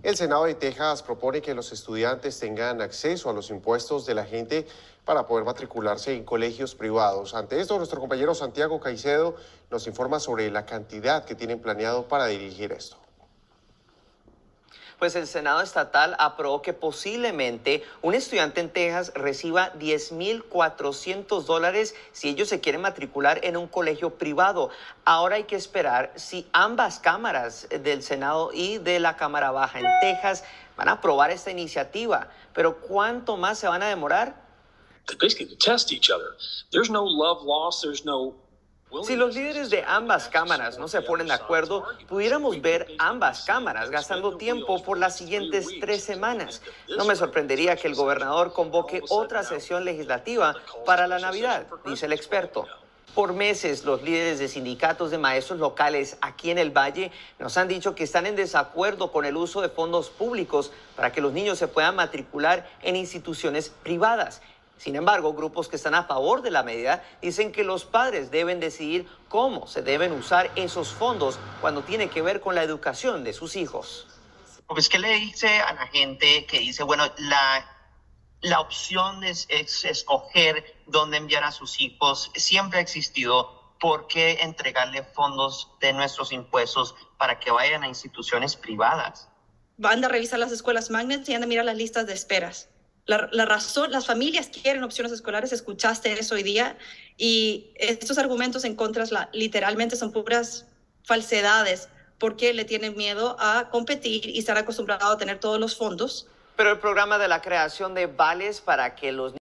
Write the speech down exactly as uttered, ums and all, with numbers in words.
El Senado de Texas propone que los estudiantes tengan acceso a los impuestos de la gente para poder matricularse en colegios privados. Ante esto, nuestro compañero Santiago Caicedo nos informa sobre la cantidad que tienen planeado para dirigir esto. Pues el Senado estatal aprobó que posiblemente un estudiante en Texas reciba diez mil cuatrocientos dólares si ellos se quieren matricular en un colegio privado. Ahora hay que esperar si ambas cámaras del Senado y de la Cámara Baja en Texas van a aprobar esta iniciativa. Pero ¿cuánto más se van a demorar? Si los líderes de ambas cámaras no se ponen de acuerdo, pudiéramos ver ambas cámaras gastando tiempo por las siguientes tres semanas. No me sorprendería que el gobernador convoque otra sesión legislativa para la Navidad, dice el experto. Por meses, los líderes de sindicatos de maestros locales aquí en el Valle nos han dicho que están en desacuerdo con el uso de fondos públicos para que los niños se puedan matricular en instituciones privadas. Sin embargo, grupos que están a favor de la medida dicen que los padres deben decidir cómo se deben usar esos fondos cuando tiene que ver con la educación de sus hijos. Pues, ¿qué le dice a la gente que dice, bueno, la, la opción es, es escoger dónde enviar a sus hijos? Siempre ha existido. ¿Por qué entregarle fondos de nuestros impuestos para que vayan a instituciones privadas? Van a revisar las escuelas magnet y van a mirar las listas de esperas. La, la razón, las familias quieren opciones escolares, escuchaste eso hoy día, y estos argumentos en contra la, literalmente son puras falsedades, porque le tienen miedo a competir y estar acostumbrado a tener todos los fondos. Pero el programa de la creación de vales para que los